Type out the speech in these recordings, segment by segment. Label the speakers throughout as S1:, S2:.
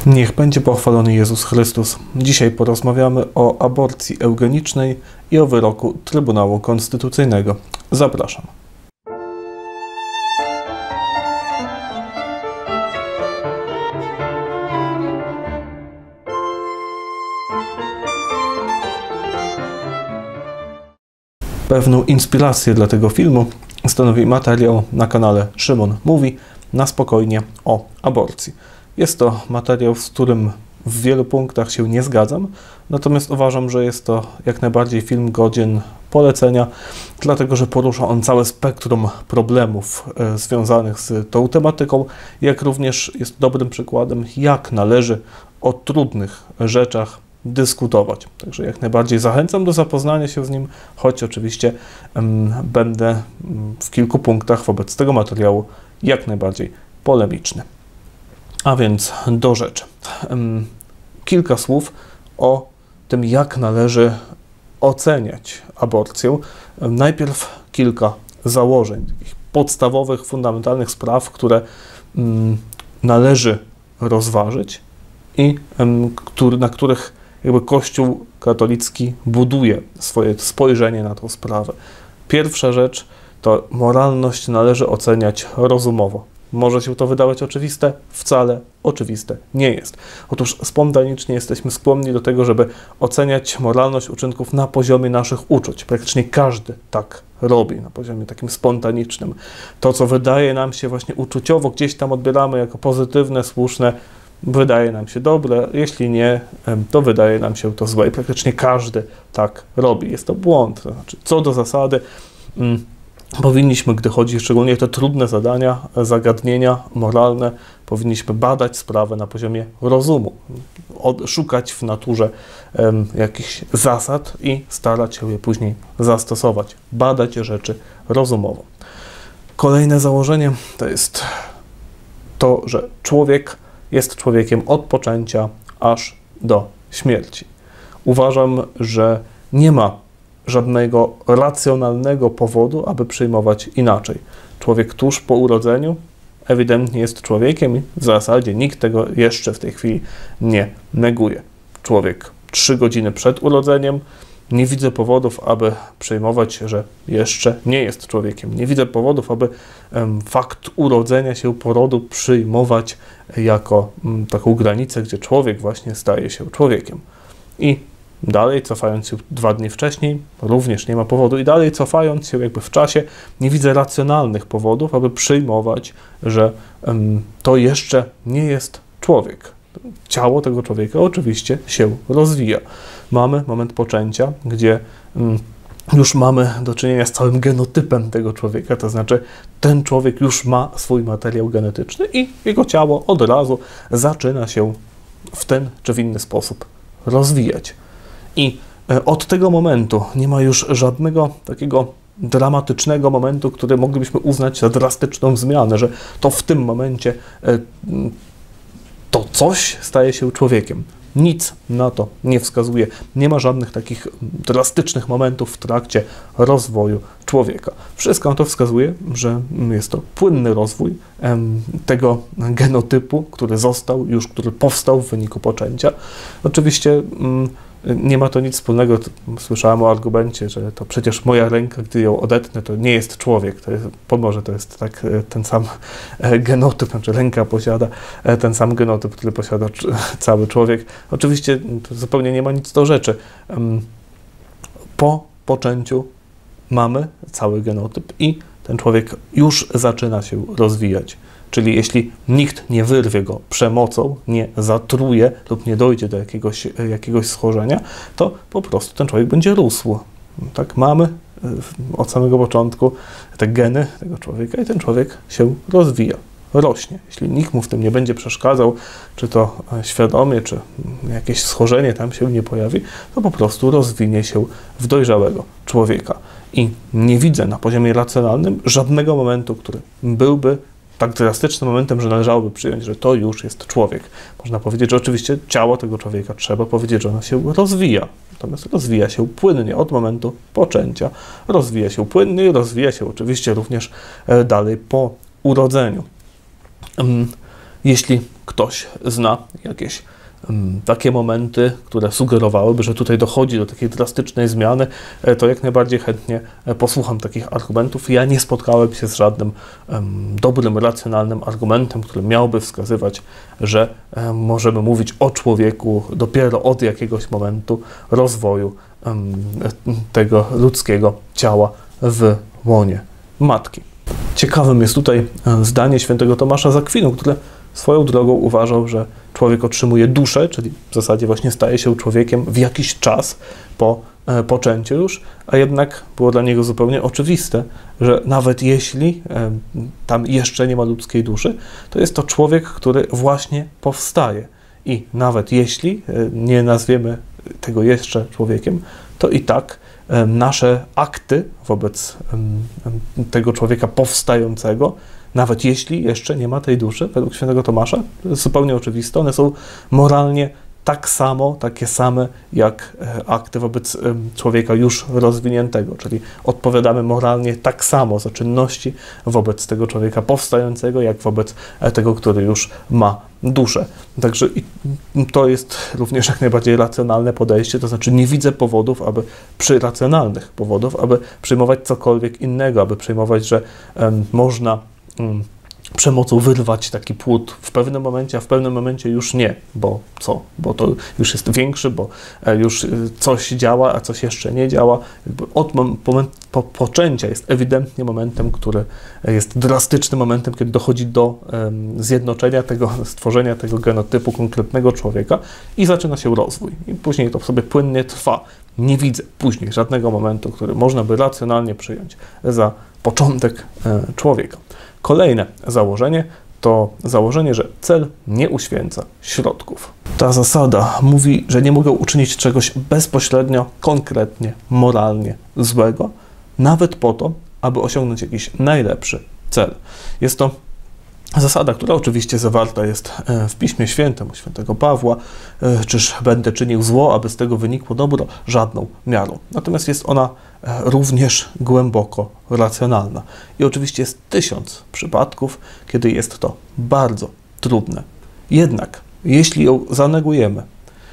S1: Niech będzie pochwalony Jezus Chrystus. Dzisiaj porozmawiamy o aborcji eugenicznej i o wyroku Trybunału Konstytucyjnego. Zapraszam. Pewną inspirację dla tego filmu stanowi materiał na kanale Szymon Mówi na spokojnie o aborcji. Jest to materiał, z którym w wielu punktach się nie zgadzam, natomiast uważam, że jest to jak najbardziej film godzien polecenia, dlatego że porusza on całe spektrum problemów związanych z tą tematyką, jak również jest dobrym przykładem, jak należy o trudnych rzeczach dyskutować. Także jak najbardziej zachęcam do zapoznania się z nim, choć oczywiście będę w kilku punktach wobec tego materiału jak najbardziej polemiczny. A więc do rzeczy. Kilka słów o tym, jak należy oceniać aborcję. Najpierw kilka założeń, takich podstawowych, fundamentalnych spraw, które należy rozważyć i na których jakby Kościół katolicki buduje swoje spojrzenie na tę sprawę. Pierwsza rzecz to moralność należy oceniać rozumowo. Może się to wydawać oczywiste, wcale oczywiste nie jest. Otóż spontanicznie jesteśmy skłonni do tego, żeby oceniać moralność uczynków na poziomie naszych uczuć. Praktycznie każdy tak robi, na poziomie takim spontanicznym. To, co wydaje nam się właśnie uczuciowo, gdzieś tam odbieramy jako pozytywne, słuszne, wydaje nam się dobre, jeśli nie, to wydaje nam się to złe. I praktycznie każdy tak robi. Jest to błąd. To znaczy, co do zasady, powinniśmy, gdy chodzi szczególnie o te trudne zadania, zagadnienia moralne, powinniśmy badać sprawę na poziomie rozumu, szukać w naturze jakichś zasad i starać się je później zastosować, badać rzeczy rozumowo. Kolejne założenie to jest to, że człowiek jest człowiekiem od poczęcia aż do śmierci. Uważam, że nie ma żadnego racjonalnego powodu, aby przyjmować inaczej. Człowiek tuż po urodzeniu ewidentnie jest człowiekiem i w zasadzie nikt tego jeszcze w tej chwili nie neguje. Człowiek 3 godziny przed urodzeniem, nie widzę powodów, aby przyjmować, że jeszcze nie jest człowiekiem. Nie widzę powodów, aby fakt urodzenia się, porodu przyjmować jako taką granicę, gdzie człowiek właśnie staje się człowiekiem. I dalej, cofając się 2 dni wcześniej, również nie ma powodu. I dalej, cofając się jakby w czasie, nie widzę racjonalnych powodów, aby przyjmować, że to jeszcze nie jest człowiek. Ciało tego człowieka oczywiście się rozwija. Mamy moment poczęcia, gdzie już mamy do czynienia z całym genotypem tego człowieka, to znaczy ten człowiek już ma swój materiał genetyczny i jego ciało od razu zaczyna się w ten czy w inny sposób rozwijać. I od tego momentu nie ma już żadnego takiego dramatycznego momentu, który moglibyśmy uznać za drastyczną zmianę, że to w tym momencie to coś staje się człowiekiem. Nic na to nie wskazuje. Nie ma żadnych takich drastycznych momentów w trakcie rozwoju człowieka. Wszystko na to wskazuje, że jest to płynny rozwój tego genotypu, który został już, który powstał w wyniku poczęcia. Oczywiście nie ma to nic wspólnego, słyszałem o argumencie, że to przecież moja ręka, gdy ją odetnę, to nie jest człowiek, to jest, pomimo że to jest tak ten sam genotyp, znaczy ręka posiada ten sam genotyp, który posiada cały człowiek. Oczywiście to zupełnie nie ma nic do rzeczy. Po poczęciu mamy cały genotyp i ten człowiek już zaczyna się rozwijać. Czyli jeśli nikt nie wyrwie go przemocą, nie zatruje lub nie dojdzie do jakiegoś schorzenia, to po prostu ten człowiek będzie rósł. Tak, mamy od samego początku te geny tego człowieka i ten człowiek się rozwija, rośnie. Jeśli nikt mu w tym nie będzie przeszkadzał, czy to świadomie, czy jakieś schorzenie tam się nie pojawi, to po prostu rozwinie się w dojrzałego człowieka. I nie widzę na poziomie racjonalnym żadnego momentu, który byłby tak drastycznym momentem, że należałoby przyjąć, że to już jest człowiek. Można powiedzieć, że oczywiście ciało tego człowieka trzeba powiedzieć, że ono się rozwija. Natomiast rozwija się płynnie od momentu poczęcia. Rozwija się płynnie i rozwija się oczywiście również dalej po urodzeniu. Jeśli ktoś zna jakieś takie momenty, które sugerowałyby, że tutaj dochodzi do takiej drastycznej zmiany, to jak najbardziej chętnie posłucham takich argumentów. Ja nie spotkałem się z żadnym dobrym, racjonalnym argumentem, który miałby wskazywać, że możemy mówić o człowieku dopiero od jakiegoś momentu rozwoju tego ludzkiego ciała w łonie matki. Ciekawym jest tutaj zdanie świętego Tomasza z Akwinu, który swoją drogą uważał, że człowiek otrzymuje duszę, czyli w zasadzie właśnie staje się człowiekiem w jakiś czas po poczęciu już, a jednak było dla niego zupełnie oczywiste, że nawet jeśli tam jeszcze nie ma ludzkiej duszy, to jest to człowiek, który właśnie powstaje. I nawet jeśli nie nazwiemy tego jeszcze człowiekiem, to i tak nasze akty wobec tego człowieka powstającego, nawet jeśli jeszcze nie ma tej duszy, według świętego Tomasza, to jest zupełnie oczywiste, one są moralnie takie same jak akty wobec człowieka już rozwiniętego, czyli odpowiadamy moralnie tak samo za czynności wobec tego człowieka powstającego, jak wobec tego, który już ma duszę. Także to jest również jak najbardziej racjonalne podejście, to znaczy nie widzę powodów, racjonalnych powodów, aby przyjmować cokolwiek innego, aby przyjmować, że można przemocą wyrwać taki płód w pewnym momencie, a w pewnym momencie już nie, bo co? Bo to już jest większy, bo już coś działa, a coś jeszcze nie działa. Od poczęcia jest ewidentnie momentem, który jest drastycznym momentem, kiedy dochodzi do zjednoczenia stworzenia tego genotypu konkretnego człowieka i zaczyna się rozwój. I później to sobie płynnie trwa. Nie widzę później żadnego momentu, który można by racjonalnie przyjąć za początek człowieka. Kolejne założenie to założenie, że cel nie uświęca środków. Ta zasada mówi, że nie mogę uczynić czegoś bezpośrednio, konkretnie, moralnie złego, nawet po to, aby osiągnąć jakiś najlepszy cel. Jest to zasada, która oczywiście zawarta jest w Piśmie Świętym u świętego Pawła, czyż będę czynił zło, aby z tego wynikło dobro? Żadną miarą. Natomiast jest ona również głęboko racjonalna. I oczywiście jest 1000 przypadków, kiedy jest to bardzo trudne. Jednak, jeśli ją zanegujemy,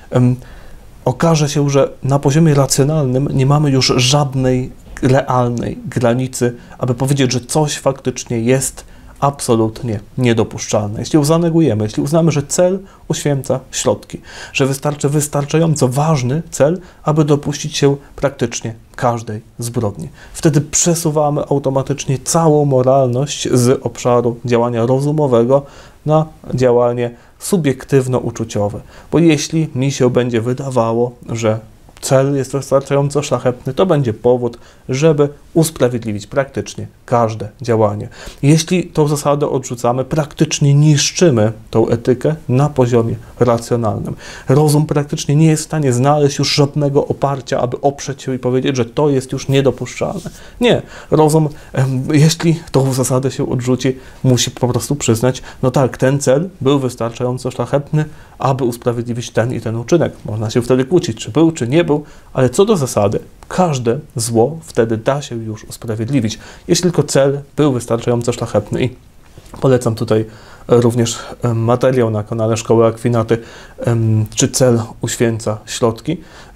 S1: okaże się, że na poziomie racjonalnym nie mamy już żadnej realnej granicy, aby powiedzieć, że coś faktycznie jest absolutnie niedopuszczalne. Jeśli ją zanegujemy, jeśli uznamy, że cel uświęca środki, że wystarczy wystarczająco ważny cel, aby dopuścić się praktycznie każdej zbrodni. Wtedy przesuwamy automatycznie całą moralność z obszaru działania rozumowego na działanie subiektywno-uczuciowe. Bo jeśli mi się będzie wydawało, że cel jest wystarczająco szlachetny, to będzie powód, żeby usprawiedliwić praktycznie każde działanie. Jeśli tą zasadę odrzucamy, praktycznie niszczymy tą etykę na poziomie racjonalnym. Rozum praktycznie nie jest w stanie znaleźć już żadnego oparcia, aby oprzeć się i powiedzieć, że to jest już niedopuszczalne. Nie. Rozum, jeśli tą zasadę się odrzuci, musi po prostu przyznać, no tak, ten cel był wystarczająco szlachetny, aby usprawiedliwić ten i ten uczynek. Można się wtedy kłócić, czy był, czy nie był, ale co do zasady, każde zło wtedy da się już usprawiedliwić, jeśli tylko cel był wystarczająco szlachetny. I polecam tutaj również materiał na kanale Szkoły Akwinaty, czy cel uświęca środki.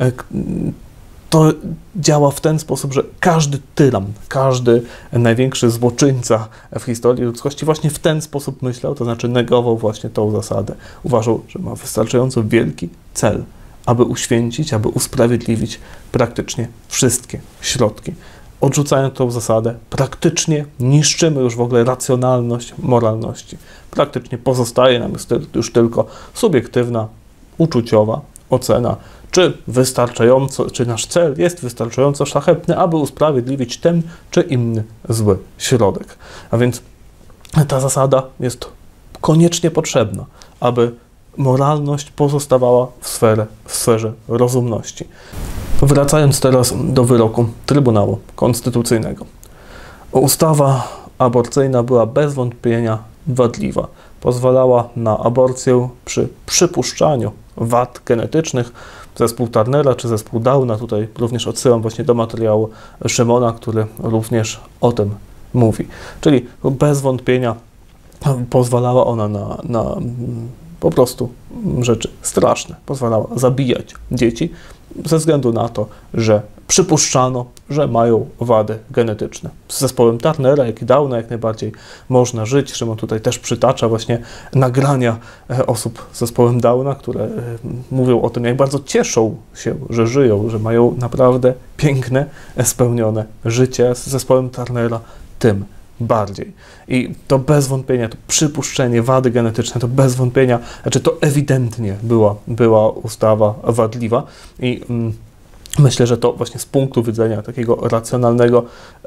S1: To działa w ten sposób, że każdy tyran, każdy największy złoczyńca w historii ludzkości właśnie w ten sposób myślał, to znaczy negował właśnie tą zasadę. Uważał, że ma wystarczająco wielki cel, aby uświęcić, aby usprawiedliwić praktycznie wszystkie środki. Odrzucając tą zasadę, praktycznie niszczymy już w ogóle racjonalność moralności. Praktycznie pozostaje nam już tylko subiektywna, uczuciowa ocena, czy nasz cel jest wystarczająco szlachetny, aby usprawiedliwić ten czy inny zły środek. A więc ta zasada jest koniecznie potrzebna, aby moralność pozostawała w sferze rozumności. Wracając teraz do wyroku Trybunału Konstytucyjnego. Ustawa aborcyjna była bez wątpienia wadliwa. Pozwalała na aborcję przy przypuszczaniu wad genetycznych. Zespół Turnera czy zespół Downa, tutaj również odsyłam właśnie do materiału Szymona, który również o tym mówi. Czyli bez wątpienia pozwalała ona na po prostu rzeczy straszne. Pozwalała zabijać dzieci ze względu na to, że przypuszczano, że mają wady genetyczne. Z zespołem Turnera, jak i Downa jak najbardziej można żyć. Szymon tutaj też przytacza właśnie nagrania osób z zespołem Downa, które mówią o tym, jak bardzo cieszą się, że żyją, że mają naprawdę piękne, spełnione życie. Z zespołem Turnera tym bardziej. I to bez wątpienia, to przypuszczenie wady genetyczne, to bez wątpienia, znaczy to ewidentnie była ustawa wadliwa i myślę, że to właśnie z punktu widzenia takiego racjonalnego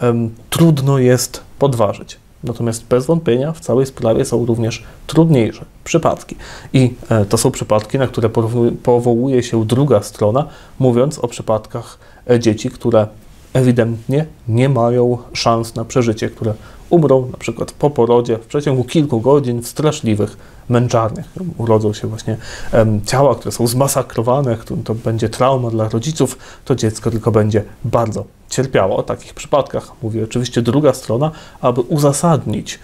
S1: trudno jest podważyć. Natomiast bez wątpienia w całej sprawie są również trudniejsze przypadki. I to są przypadki, na które powołuje się druga strona, mówiąc o przypadkach dzieci, które ewidentnie nie mają szans na przeżycie, które umrą na przykład po porodzie w przeciągu kilku godzin w straszliwych męczarniach. Urodzą się właśnie ciała, które są zmasakrowane, to będzie trauma dla rodziców, to dziecko tylko będzie bardzo cierpiało. O takich przypadkach mówi oczywiście druga strona, aby uzasadnić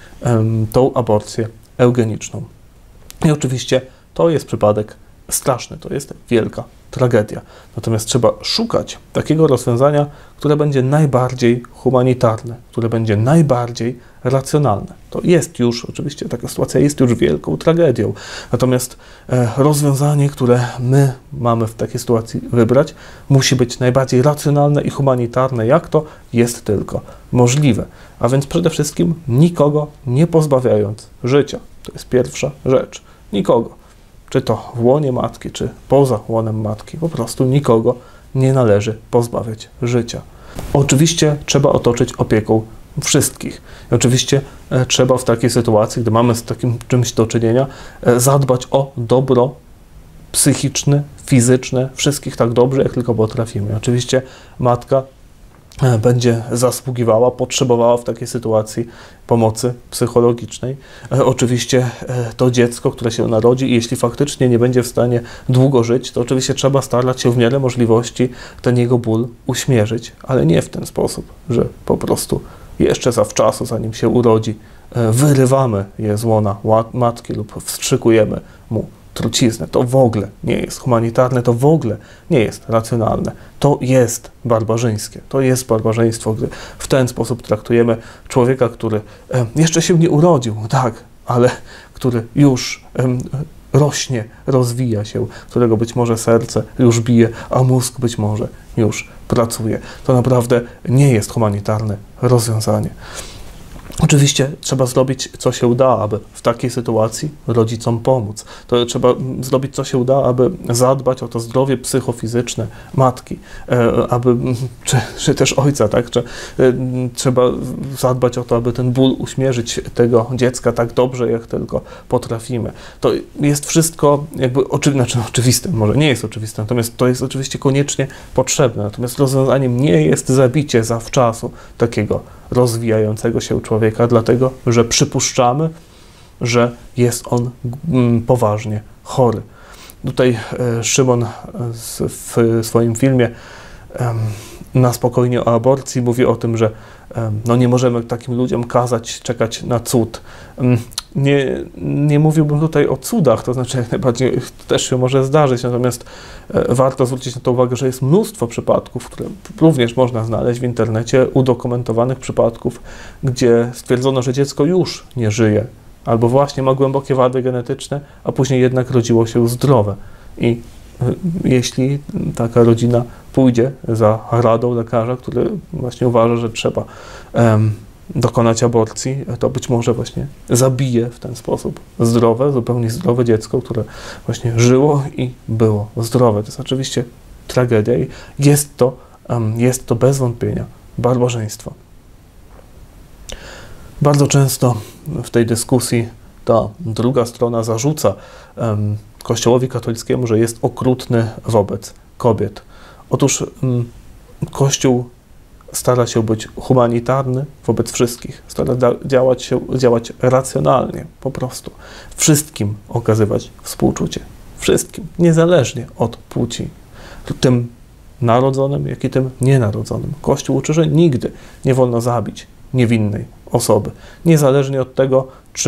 S1: tą aborcję eugeniczną. I oczywiście to jest przypadek straszny, to jest wielka tragedia. Natomiast trzeba szukać takiego rozwiązania, które będzie najbardziej humanitarne, które będzie najbardziej racjonalne. To jest już, oczywiście taka sytuacja jest już wielką tragedią. Natomiast rozwiązanie, które my mamy w takiej sytuacji wybrać, musi być najbardziej racjonalne i humanitarne, jak to jest tylko możliwe. A więc przede wszystkim nikogo nie pozbawiając życia. To jest pierwsza rzecz. Nikogo. Czy to w łonie matki, czy poza łonem matki, po prostu nikogo nie należy pozbawiać życia. Oczywiście trzeba otoczyć opieką wszystkich. I oczywiście trzeba w takiej sytuacji, gdy mamy z takim czymś do czynienia, zadbać o dobro psychiczne, fizyczne, wszystkich tak dobrze, jak tylko potrafimy. Oczywiście matka będzie zasługiwała, potrzebowała w takiej sytuacji pomocy psychologicznej. Oczywiście to dziecko, które się narodzi i jeśli faktycznie nie będzie w stanie długo żyć, to oczywiście trzeba starać się w miarę możliwości ten jego ból uśmierzyć, ale nie w ten sposób, że po prostu jeszcze zawczasu, zanim się urodzi, wyrywamy je z łona matki lub wstrzykujemy mu truciznę. To w ogóle nie jest humanitarne, to w ogóle nie jest racjonalne. To jest barbarzyńskie. To jest barbarzyństwo, gdy w ten sposób traktujemy człowieka, który jeszcze się nie urodził, tak, ale który już rośnie, rozwija się, którego być może serce już bije, a mózg być może już pracuje. To naprawdę nie jest humanitarne rozwiązanie. Oczywiście trzeba zrobić, co się uda, aby w takiej sytuacji rodzicom pomóc. To trzeba zrobić, co się uda, aby zadbać o to zdrowie psychofizyczne matki, czy też ojca, tak? Trzeba zadbać o to, aby ten ból uśmierzyć tego dziecka tak dobrze, jak tylko potrafimy. To jest wszystko jakby oczywiste, może nie jest oczywiste, natomiast to jest oczywiście koniecznie potrzebne. Natomiast rozwiązaniem nie jest zabicie zawczasu takiego rozwijającego się człowieka, dlatego że przypuszczamy, że jest on poważnie chory. Tutaj Szymon w swoim filmie Na spokojnie o aborcji mówi o tym, że no nie możemy takim ludziom kazać czekać na cud. Nie mówiłbym tutaj o cudach, to znaczy jak najbardziej też się może zdarzyć, natomiast warto zwrócić na to uwagę, że jest mnóstwo przypadków, które również można znaleźć w internecie, udokumentowanych przypadków, gdzie stwierdzono, że dziecko już nie żyje, albo właśnie ma głębokie wady genetyczne, a później jednak rodziło się zdrowe. I jeśli taka rodzina pójdzie za radą lekarza, który właśnie uważa, że trzeba dokonać aborcji, to być może właśnie zabije w ten sposób zupełnie zdrowe dziecko, które właśnie żyło i było zdrowe. To jest oczywiście tragedia i jest to bez wątpienia barbarzyństwo. Bardzo często w tej dyskusji ta druga strona zarzuca Kościołowi katolickiemu, że jest okrutny wobec kobiet. Otóż Kościół stara się być humanitarny wobec wszystkich, stara działać racjonalnie, po prostu. Wszystkim okazywać współczucie. Wszystkim, niezależnie od płci. Tym narodzonym, jak i tym nienarodzonym. Kościół uczy, że nigdy nie wolno zabić niewinnej osoby. Niezależnie od tego, czy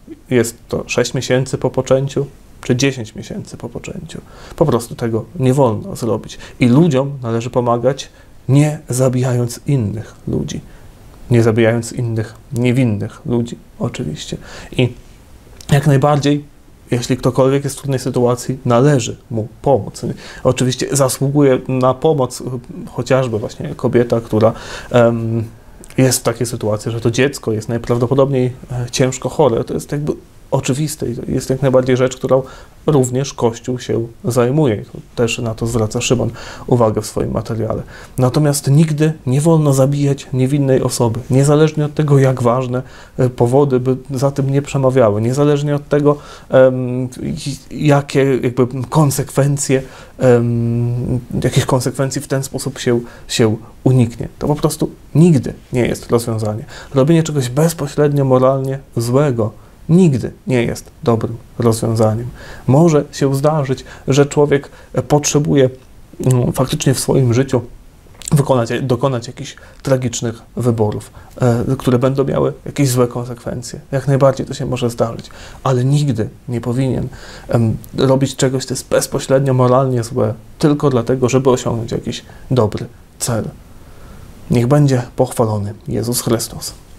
S1: jest to 6 miesięcy po poczęciu, czy 10 miesięcy po poczęciu. Po prostu tego nie wolno zrobić. I ludziom należy pomagać, nie zabijając innych ludzi. Nie zabijając innych niewinnych ludzi, oczywiście. I jak najbardziej, jeśli ktokolwiek jest w trudnej sytuacji, należy mu pomóc. Oczywiście zasługuje na pomoc chociażby właśnie kobieta, która jest w takiej sytuacji, że to dziecko jest najprawdopodobniej ciężko chore. To jest jakby oczywiste i to jest jak najbardziej rzecz, którą również Kościół się zajmuje. I też na to zwraca Szymon uwagę w swoim materiale. Natomiast nigdy nie wolno zabijać niewinnej osoby, niezależnie od tego, jak ważne powody by za tym nie przemawiały, niezależnie od tego, jakie jakby konsekwencje, jakich konsekwencji w ten sposób się uniknie. To po prostu nigdy nie jest rozwiązanie. Robienie czegoś bezpośrednio moralnie złego nigdy nie jest dobrym rozwiązaniem. Może się zdarzyć, że człowiek potrzebuje faktycznie w swoim życiu dokonać jakichś tragicznych wyborów, które będą miały jakieś złe konsekwencje. Jak najbardziej to się może zdarzyć, ale nigdy nie powinien robić czegoś, co jest bezpośrednio moralnie złe, tylko dlatego, żeby osiągnąć jakiś dobry cel. Niech będzie pochwalony Jezus Chrystus.